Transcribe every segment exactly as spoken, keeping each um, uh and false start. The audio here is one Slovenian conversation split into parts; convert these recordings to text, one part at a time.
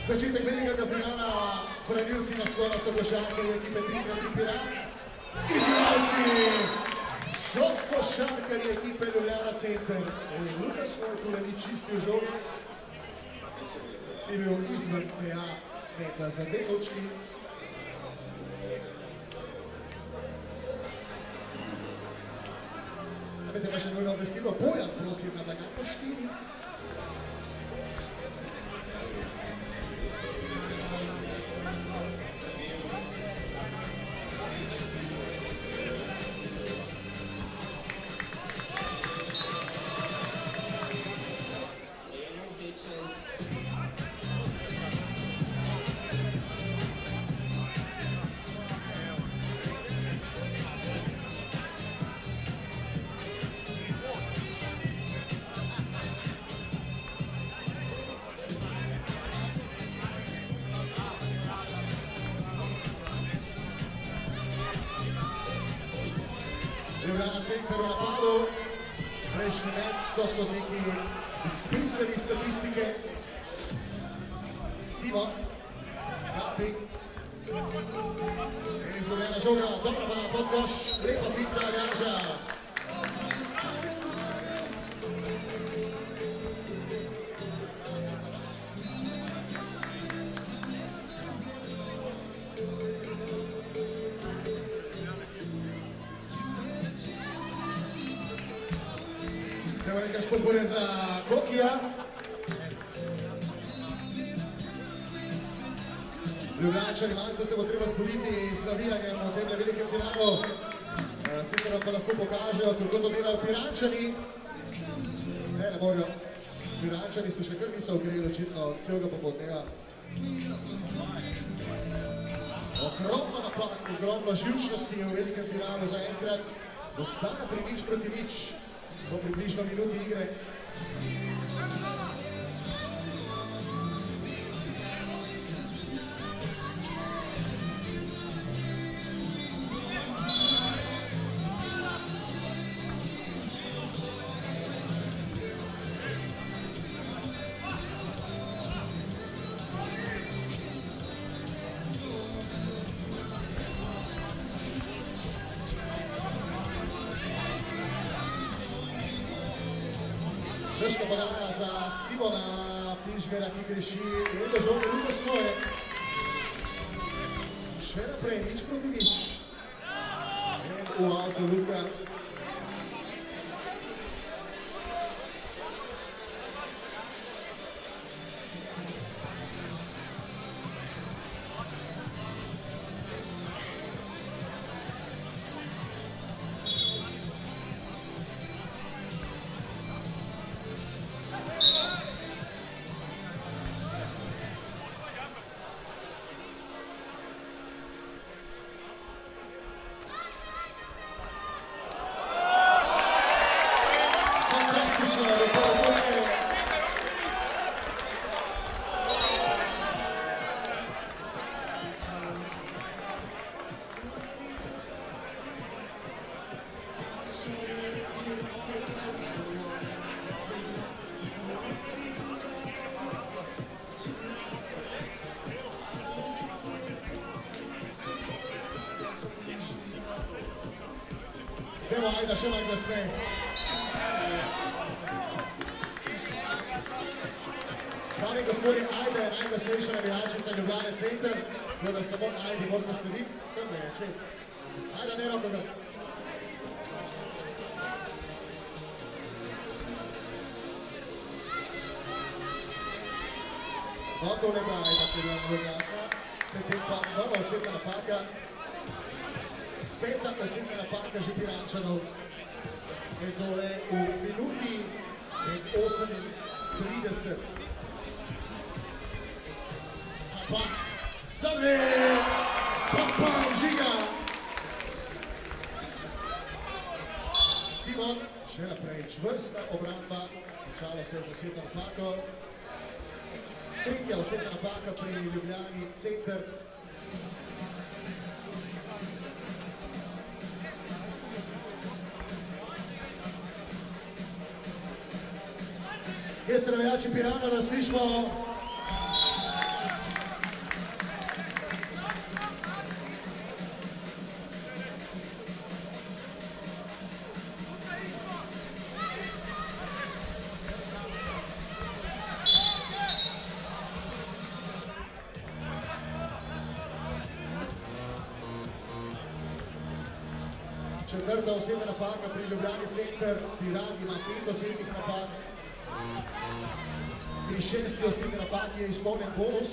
Začetek velikega finala, branilci naslova so košarkarji ekipe tri proti tri Piran. Izzivalci so košarkarji ekipe Ljubljana Center. Luka svoj tule ni čistil žogi. Je bil izven meja meta za dve točki. Napete pa še nujno obvestilo. Bojan, prosim, na blagan po štiri. Ljubljana Center v napadu, prejšnji met so sodniki izpisali statistike. Simon, Gapi, in izgubljena žoga, dobra pa na podkoš, lepa finta Janža. Treba nekaj spodbude za Kokija. Ljubljančani, malce se bo treba zbuditi s navijanjem v tem velikem finalu. Sicer vam pa lahko pokažejo, kako to delajo Pirančani. Ne, ne morajo. Pirančani se še kar niso ogreli očitno od celega popoldneva. Ogromno napak, ogromno živčnosti v velikem finalu za enkrat. Ostaja pri nič proti nič. Po približno minuti igre. Težka podaja za Simona Pižgera, ki greši in do žoge Luka svoje. Še naprej, nič proti nič. In v avto Luka. Idemo, Ajda, še malo glasnej. Stari gospodi, Ajda je najglasnejša navijačica Ljubljane Center, tako da samo Ajdi morate slediti. Tam je, čez. Ajda, ne roko ga. No, to ne pa Ajda, ki je bila na glasa. Potem pa nova osebna napaka. Peta osebna napaka že Pirančanov. Je tole v minuti osemintrideset. Papat, Zave, Papa, Žiga. Simon, še naprej čvrsta obramba. Začalo se je z osebno napako. Tretja osebna napaka pri Ljubljani Center. Jeste navijači Pirana, da slišimo Četrta osebna napaka pri Ljubljani Center, Piran ima pet osebnih napak. Pri šesti osebni napaki je izpolnjen bonus.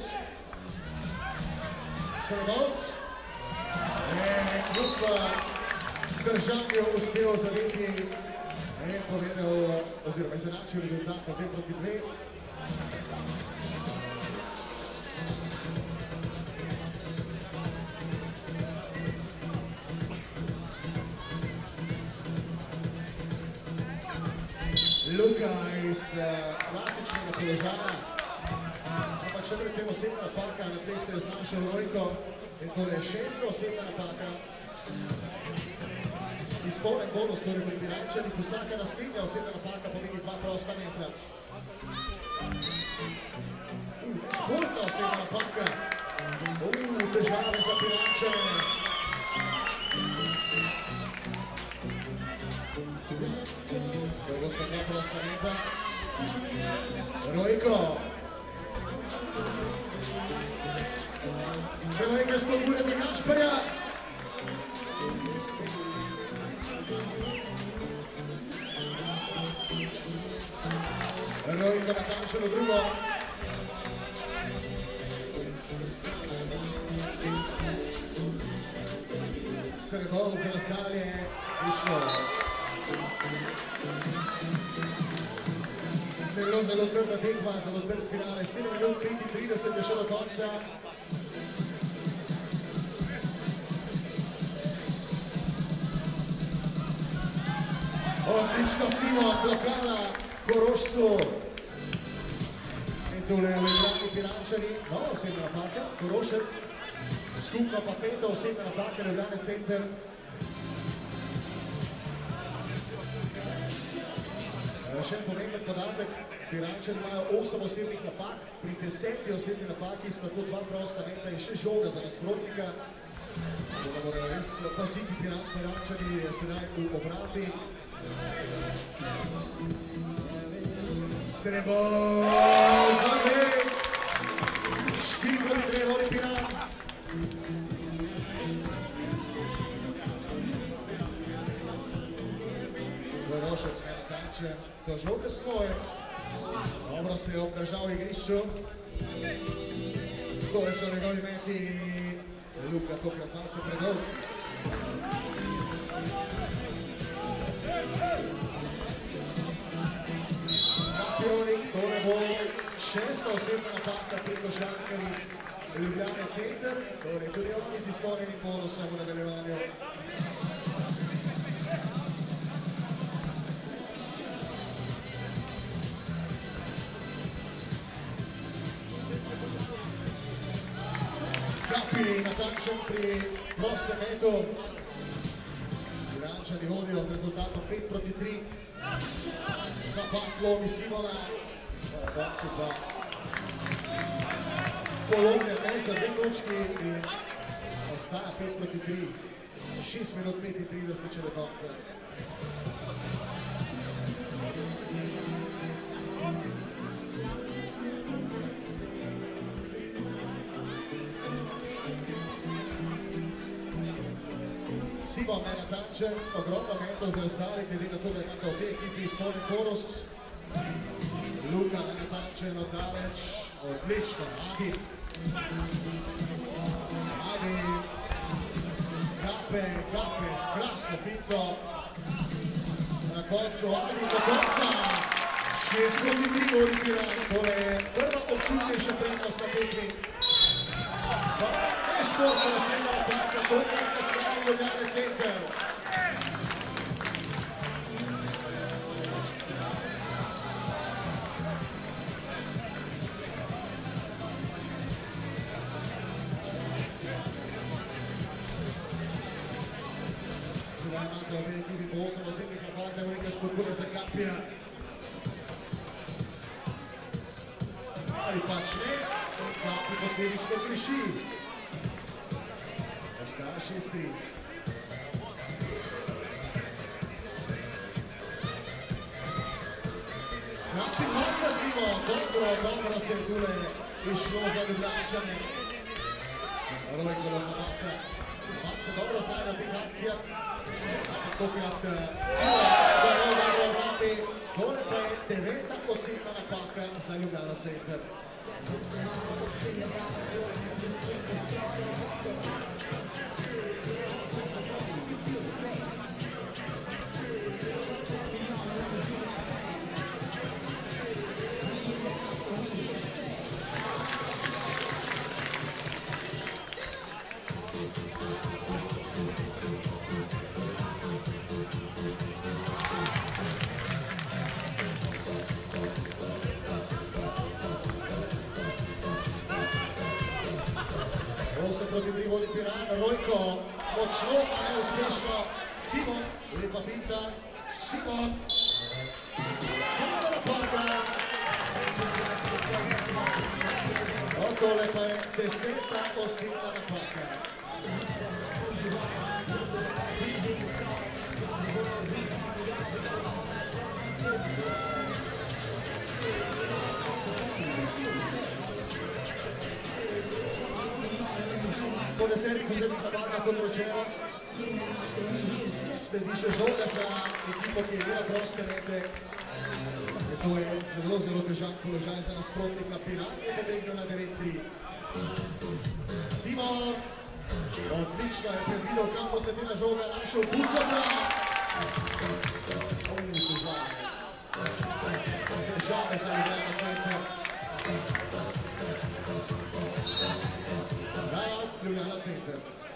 Srebovc je kljub držanju uspel zadeti in povedal, oziroma izenačil rezultat na dve proti dve. Luka iz klasičnega položaja, ampak še pred tem osebna napaka, na tej se je znašel Rojko in tole je šesta osebna napaka. Izpolnen bonus torej pri Pirančanih, vsaka naslednja osebna napaka pomeni dva prosta metra. Športna osebna napaka, težave za Pirančane. Prvo sta dva prosta metra. Rojko. Velike spodbude za Gašperja. Rojko natančeno drugo. Srebov za razdalje išlo. Zelo, zelo trda tekma, zelo trd finale, sedem minut petintrideset je še do konca. Odlično Simo, blokada Korošcu. In tole v igrani Pirančani, nova osebna napaka, Korošec. Skupno pa peta osebna napaka, Ljubljane Center. Še en pomemben podatek, Pirančani imajo osem osebnih napak, pri deseti osebni napaki sta to dva prosta metra in še žoga za nasprotnika. Da morajo res paziti Pirančani sedaj v obrambi. Srebovc za dve, štiri proti dve vodi Piran. Korošec nenatančen, do žoge svoje. Dobro se je obdržal v igrišču. Tole so njegovi meti, Luka tokrat malce predolg. Šampioni, tole bo šesta osebna napaka pri košarkarjih Ljubljane Center. Tole tudi oni z izpolnjenim bonusom v nadaljevanju. Kapi natančen pri prostem metu. Pirančani hodijo z rezultatom pet proti tri. Napak lomi Simona. Na koncu pa polomljen met za dve točki in ostaja pet proti tri. šest minut petintrideset če do konca. Simon nenatančen, ogromno metov z razdalje, glede na to, da imata obe ekipi izpolnjen bonus. Luka nenatančen od daleč, odlično, Adi. Adi, Gape, Gape, s krasno finto. Na koncu Adi do konca, šest proti tri vodi Piran, tole je prva občutnejša prednost na tekmi. Nešportna osebna napaka, tokrat na strani Ljubljane Center. Sedaj imate obe ekipi po osem osebnih napak, da bo nekaj spodbude za Gapija. Ali pač ne, in Gapi posledično greši. Ostaja šest tri. Gapi dvakrat mimo, dobro, dobro se je tule išlo za Ljubljančane. Rojko do Hamata. Malce dobro znajo na teh akcijah. Tokrat sila, da ne dobro obrabi. Tole pa je deveta osebna napaka za Ljubljana Center. osem proti tri vodi Piran, Rojko, močno, a neuspešno, Simon, lepa finta, Simon, super napaka. No, tole pa je deseta osebna napaka. Po desetih osebnih napakah, kot rečeno, sledi še žoga za ekipo, ki je imela proste mete. To je zelo, zelo težak položaj za nasprotnika. Piran je pobegnil na devet tri. Simon, odlično je predvidel, kam bo sledila žoga, našel Bucova. Oni težave. Težave za Ljubljana Center. Ljubljana Center.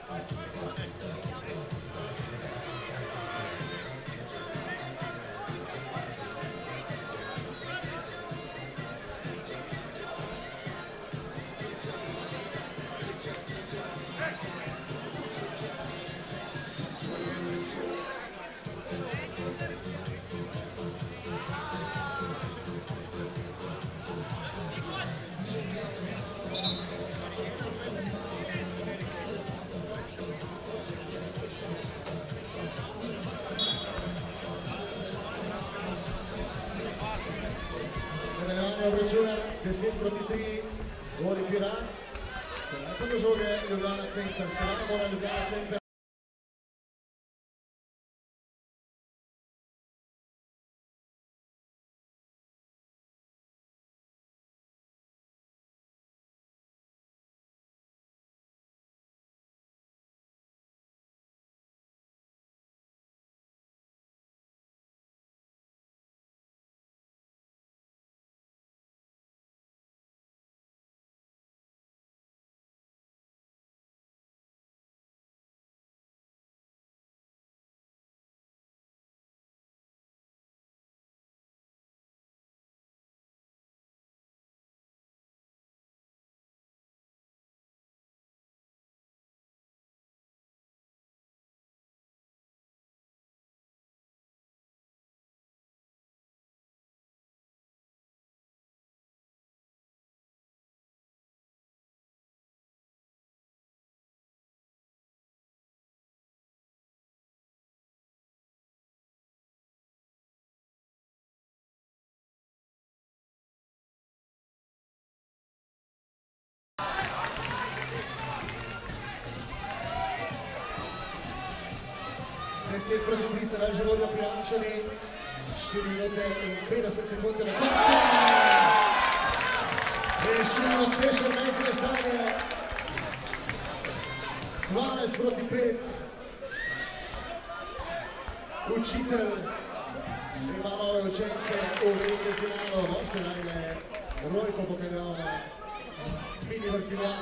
Nadaljevanje obračuna, deset proti tri, vodi Piran. Se najprej do žoge Ljubljana Center, se rada mora Ljubljana Center. deset proti tri se že vodijo Pirančani, štiri minute in petdeset sekund na koncu. Rešeno uspešen najfre stanje, dvanajst proti pet. Učitelj ima nove učence v velikem finalu, no se najde Rojko popeljal na mini vrtiljak.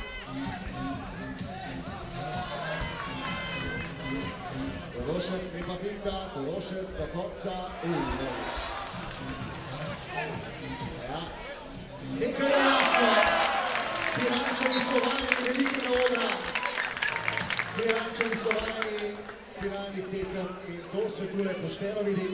Kološec, lepa finta, Kološec do konca. Ja, nekaj je jasno. Pirančani so vajeni velikega odra. Pirančani so vajeni finalnih tekem in to se tule pošteno vidi.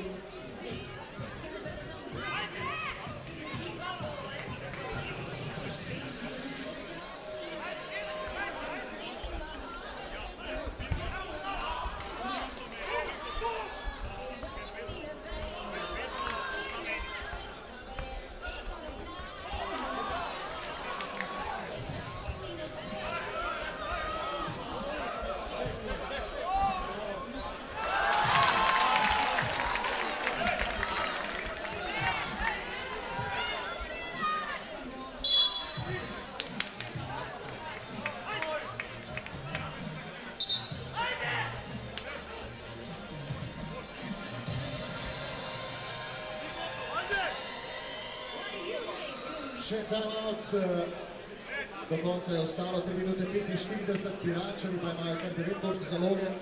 Še timeout, do konca je ostalo tri minute petinštirideset, Pirančani pa imajo kar devet točk zaloge.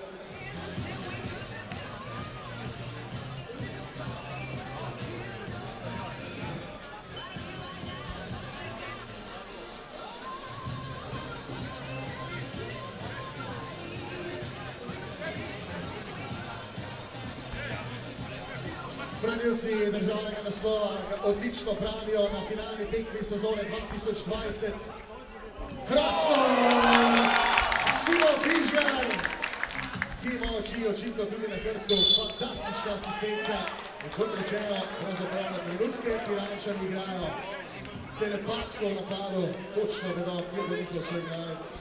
Branilci državnega naslova odlično branijo na finalni tekmi sezone dva tisoč dvajset. Krasno! Simon Fižgar, ki ima oči očitno tudi na hrbtu, fantastična asistenca. In kot rečeno, pravzaprav na trenutke Pirančani igrajo telepatsko v napadu, točno vedo, kje bo njihov soigralec.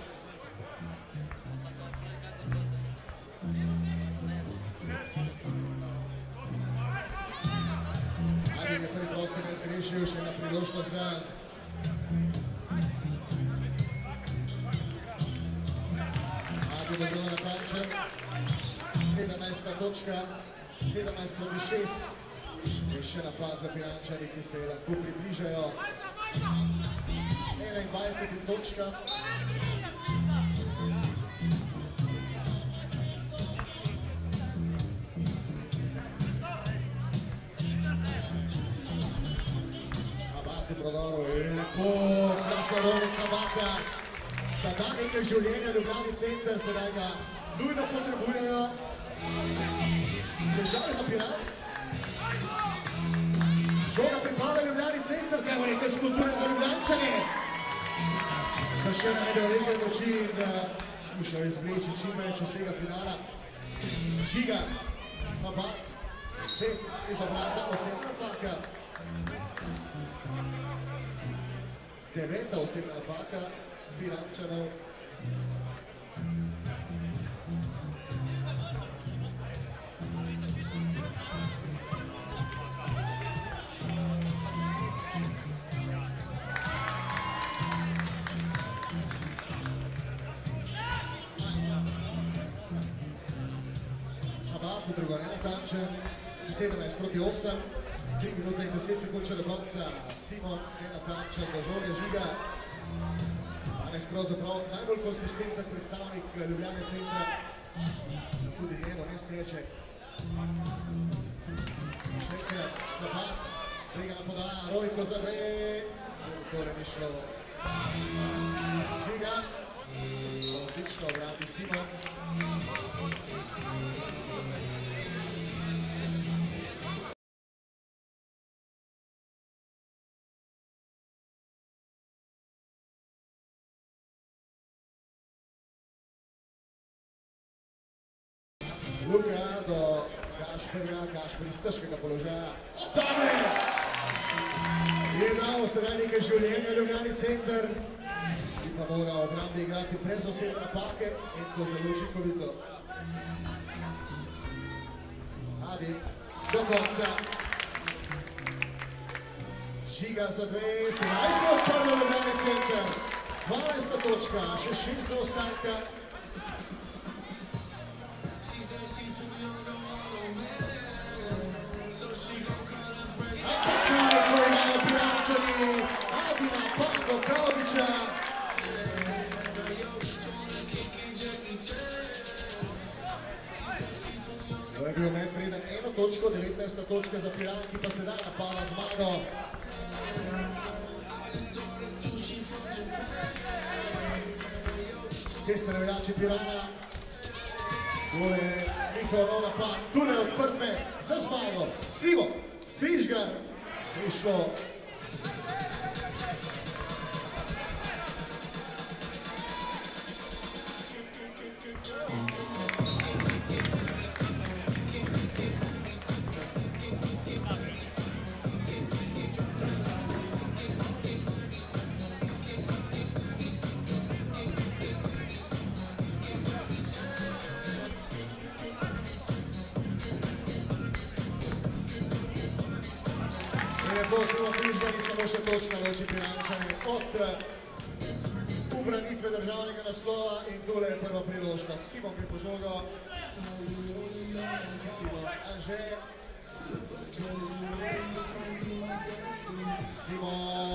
Je prvi prosti ne zgrešil, še ena priložnost za Adi bo zelo natančen. sedemnajsta točka, sedemnajst proti šest. In še napad za Pirančani, ki se lahko približajo enaindvajsetim točkam. V prodoru je lepo, Krasarovnik Kabata, da da nekaj življenja Ljubljani center, sedaj ga nujno potrebujejo. Težave za Piran. Žoga pripada Ljubljani center, dajmo nekaj spodbude za Ljubljančane. Da še najdejo nekaj moči in skušajo izvleči čim več iz tega finala. Žiga, Kabat, spet iz obrata, osebna napaka. Deveta osebna napaka Pirančanov. Kabat v drugo nenatančen, sedemnajst proti osem. tri minute in deset sekund še do konca. Simon nenatančen do žoge Žiga. Danes pravzaprav najbolj konsistenten predstavnik Ljubljane centra. Tudi njemu ne steče. Še enkrat Kabat, tega nam podaja Rojko za dve. Tole ni šlo. Žiga. Odlično obrambi Simon. Luka do Gašperja, Gašper iz težkega položaja. Tame! Je dal sedaj nekaj življenja Ljubljani center, ki pa mora v obrambi igrati brez osebne napake in to zelo učinkovito. Adi, do konca. Žiga za dve, sedaj se odprlo Ljubljani center. dvanajsta točka, še šest zaostanka. Adi napad do Kaovića. To je bil med vreden eno točko, devetnajsta točka za Piran, ki pa sedaj napada zmago. Kje ste navijači Pirana? Tole je njihov nov napad, tole je odprt med za zmago. Simon Fižgar prišlo. Simon Fižgar in samo še točka loči Pirančane od ubranitve državnega naslova in tole je prva priložnost. Simon pri požogo. Simon Anže. Simon